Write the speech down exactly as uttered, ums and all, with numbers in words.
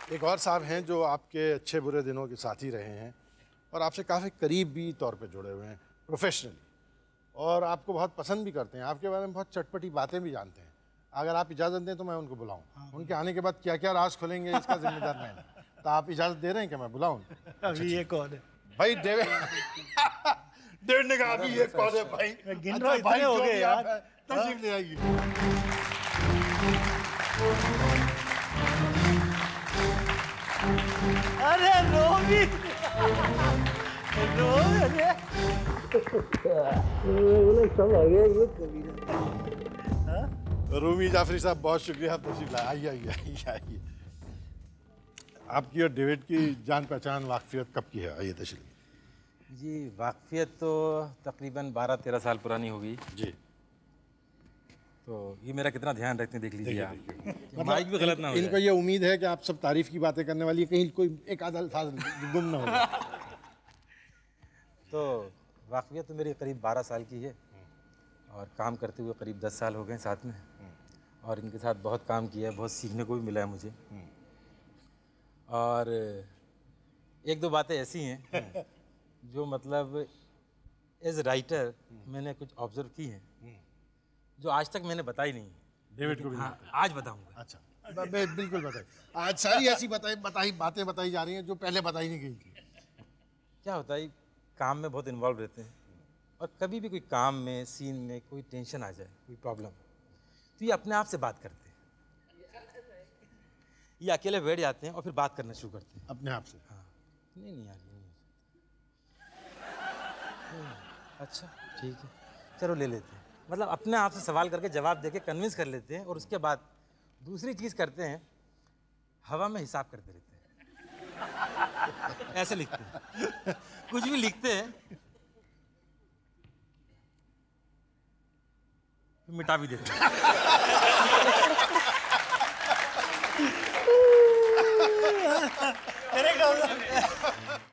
एक और साहब हैं जो आपके अच्छे बुरे दिनों के साथी रहे हैं और आपसे काफ़ी करीबी तौर पे जुड़े हुए हैं प्रोफेशनली, और आपको बहुत पसंद भी करते हैं, आपके बारे में बहुत चटपटी बातें भी जानते हैं। अगर आप इजाज़त दें तो मैं उनको बुलाऊं। हाँ, उनके आने के बाद क्या क्या राज खुलेंगे इसका जिम्मेदार मैं नहीं, तो आप इजाज़त दे रहे हैं कि मैं बुलाऊं? अभी ये कौन है भाई? डेविड डेविड ने कहा अभी ये कौन है भाई? गिन रहा हूं, इतने हो गए यार। तशरीफ ले आइए। अरे रोमी रोमी सब आ गया ये रूमी जाफरी साहब, बहुत शुक्रिया, आप तशरीफ लाए। आइए आइए आइए आइए। आपकी और डेविड की जान पहचान वाकफियत कब की है? आइए तशरीफ। जी वाकफियत तो तकरीबन बारह तेरह साल पुरानी होगी जी। तो ये मेरा कितना ध्यान रखते हैं देख लीजिए आप। मतलब माइक भी गलत ना हो इनको जाए। ये उम्मीद है कि आप सब तारीफ की बातें करने वाली, कहीं कोई एक आधा अल्फाज गुम ना हो जाए। तो वाकफियत तो मेरी करीब बारह साल की है और काम करते हुए करीब दस साल हो गए साथ में, और इनके साथ बहुत काम किया है, बहुत सीखने को भी मिला है मुझे। और एक दो बातें ऐसी हैं जो मतलब एज राइटर मैंने कुछ ऑब्जर्व की हैं जो आज तक मैंने बताई नहीं। डेविड को भी हाँ, आज बताऊंगा। अच्छा, ब- ब- बिल्कुल बताइए। आज सारी ऐसी बताई बताई बातें बताई जा रही हैं जो पहले बताई नहीं गई थी। क्या होता है, काम में बहुत इन्वॉल्व रहते हैं और कभी भी कोई काम में सीन में कोई टेंशन आ जाए, कोई प्रॉब्लम, तो ये अपने आप से बात करते हैं। ये अकेले बैठ जाते हैं और फिर बात करना शुरू करते हैं अपने आप से। हाँ, नहीं नहीं यार ये नहीं हो सकता। अच्छा ठीक है, चलो ले लेते हैं। मतलब अपने आप से सवाल करके जवाब देके कन्विंस कर लेते हैं, और उसके बाद दूसरी चीज़ करते हैं, हवा में हिसाब करते रहते हैं। ऐसे लिखते हैं, कुछ भी लिखते हैं मिटा भी देते हैं।